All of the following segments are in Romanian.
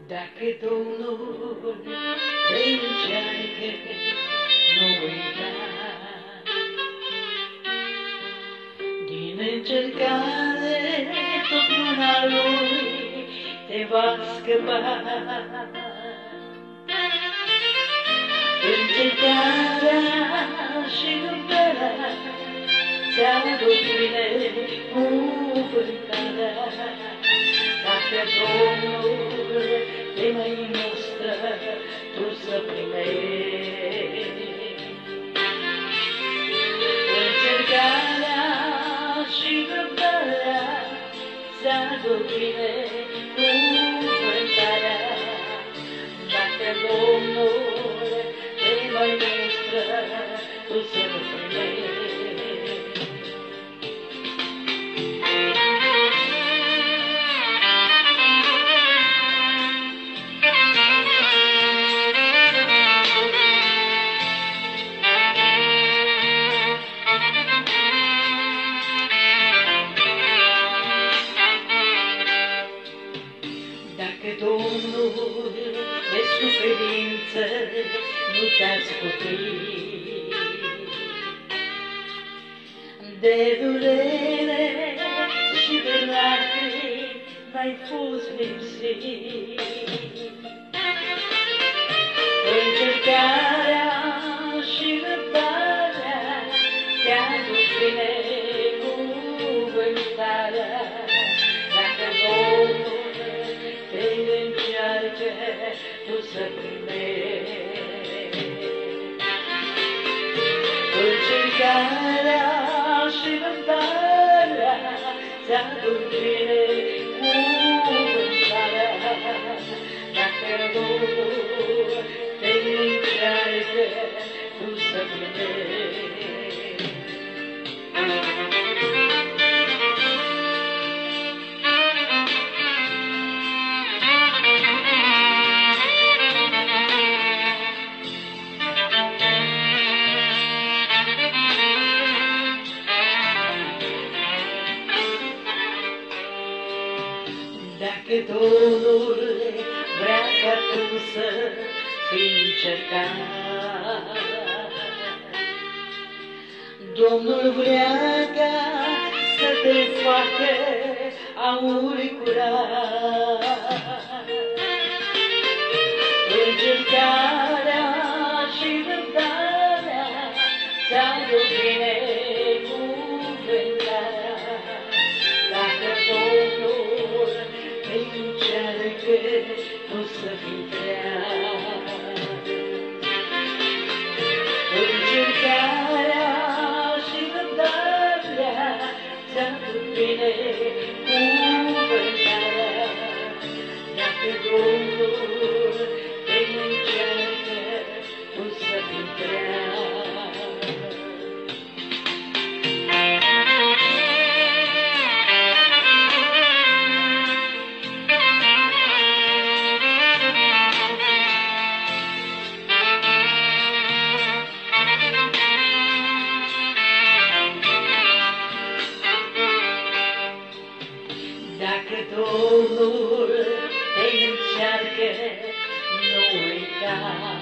Dacă Domnul te încearcă, nu uita. Din încercare tot mâna Lui te va scăpa. Încercarea și luptarea ți-aduc binecuvântarea. Dacă Domnul te mai mustră, tu să primești. Încercarea și luptarea ți-aduc binecuvântarea. Dacă Domnul te mai mustră, tu să primești. Dacă Domnul de suferință nu te-a scutit, de durere și de lacrimi n-ai fost lipsit, încercarea și răbdarea ți-aduc binecuvântarea. Dacă Domnul te încearcă, tu să primești. Încercarea și răbdarea ți-aduc binecuvântarea. Dacă Domnul te încearcă, tu să primești. Dacă Domnul vrea ca tu să fii încercat, Domnul vrea ca să te facă aur curat. Încercarea și răbdarea ți-aduc binecuvântarea. Dacă Domnul te încearcă, tu să fii treaz. Încercarea și răbdarea ți-aduc binecuvântarea. Dacă Domnul te încearcă, tu să fii treaz. Dacă Domnul te încearcă, nu uita.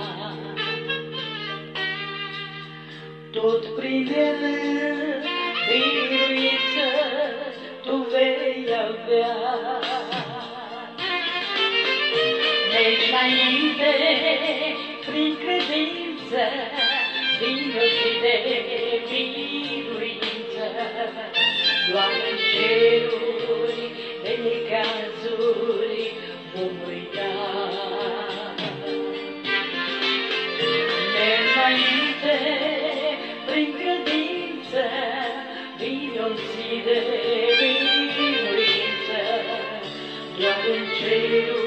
Tot prin El biruință tu vei avea. Mergi înainte prin credință, vino-ți de biruință. Doar în ceruri de necazuri vom uita. Merg înainte prin credință, vino-ți de biruință. Doar în ceruri